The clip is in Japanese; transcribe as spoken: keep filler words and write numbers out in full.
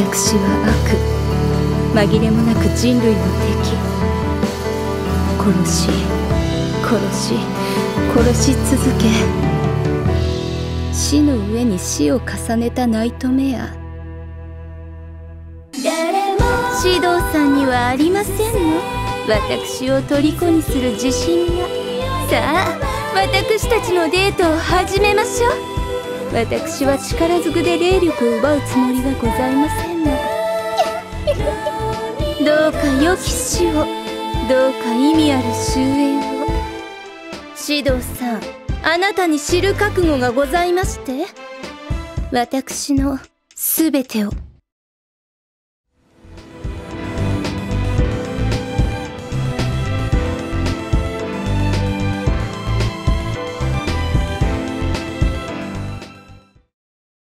私は悪、紛れもなく人類の敵。殺し殺し殺し続け、死の上に死を重ねたナイトメア。シドーさんにはありませんの、私を虜にする自信が。さあ、私たちのデートを始めましょう。私は力ずくで霊力を奪うつもりはございませんの。どうか良き死を、どうか意味ある終焉を。シドーさん、あなたに知る覚悟がございまして、私のすべてを。